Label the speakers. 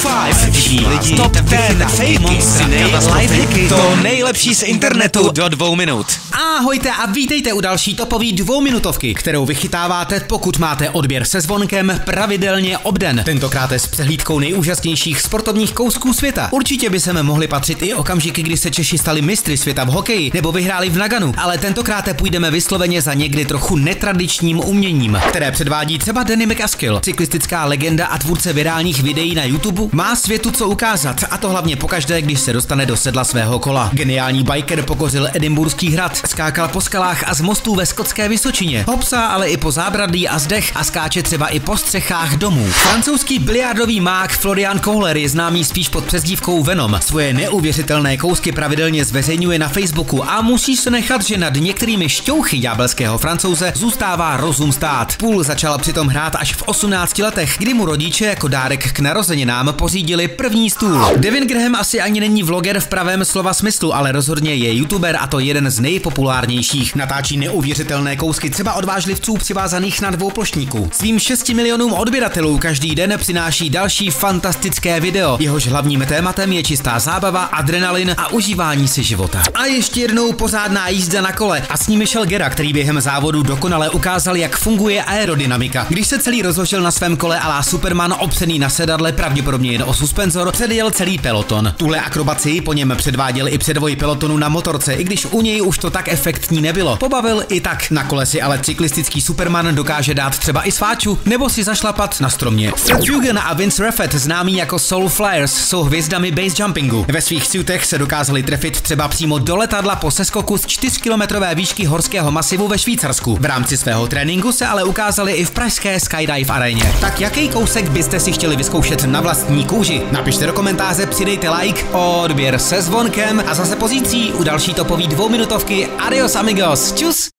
Speaker 1: 5 lidi, top 10 faky, lifehacky, to nejlepší z internetu do 2 minut.
Speaker 2: Ahojte a vítejte u další topový 2minutovky, kterou vychytáváte, pokud máte odběr se zvonkem pravidelně obden. Tentokrát s přehlídkou nejúžasnějších sportovních kousků světa. Určitě by se mohly patřit i okamžiky, kdy se Češi stali mistry světa v hokeji nebo vyhráli v Naganu, ale tentokrát půjdeme vysloveně za někdy trochu netradičním uměním, které předvádí třeba Danny McAskill, cyklistická legenda a tvůrce virálních videí na YouTube, má světu co ukázat, a to hlavně pokaždé, když se dostane do sedla svého kola. Geniální biker pokořil Edinburský hrad, skákal po skalách a z mostů ve skotské Vysočině, hopsá ale i po zábradlí a zdech a skáče třeba i po střechách domů. Francouzský biliardový mák Florian Kohler je známý spíš pod přezdívkou Venom. Svoje neuvěřitelné kousky pravidelně zveřejňuje na Facebooku a musí se nechat, že nad některými šťouchy ďábelského Francouze zůstává rozum stát. Půl začal přitom hrát až v 18 letech, kdy mu rodiče jako dárek k narozeninám pořídili první stůl. Devin Graham asi ani není vloger v pravém slova smyslu, ale rozhodně je youtuber, a to jeden z nejpopulárnějších. Natáčí neuvěřitelné kousky třeba od vážlivců přivázaných na dvouplošníku. Svým 6 milionům odběratelů každý den přináší další fantastické video. Jehož hlavním tématem je čistá zábava, adrenalin a užívání si života. A ještě jednou pořádná jízda na kole a s ním Michel Gera, který během závodu dokonale ukázal, jak funguje aerodynamika. Když se celý rozložil na svém kole a la Superman opřený na sedadle, pravděpodobně jen o suspenzor, předjel celý peloton. Tuhle akrobaci po něm předváděl i předvoj pelotonu na motorce, i když u něj už to tak efektní nebylo. Pobavil i tak. Na kole si ale cyklistický Superman dokáže dát třeba i sváču nebo si zašlapat na stromě. Seth Fugen a Vince Raffet, známí jako Soul Flyers, jsou hvězdami base jumpingu. Ve svých suitech se dokázali trefit třeba přímo do letadla po seskoku z 4kilometrové výšky horského masivu ve Švýcarsku. V rámci svého tréninku se ale ukázali i v pražské Skydive aréně. Tak jaký kousek byste si chtěli vyzkoušet na vlastní kůži? Napište do komentáře, přidejte like, odběr se zvonkem a zase pozítří u další topový 2minutovky. Adios amigos, čus!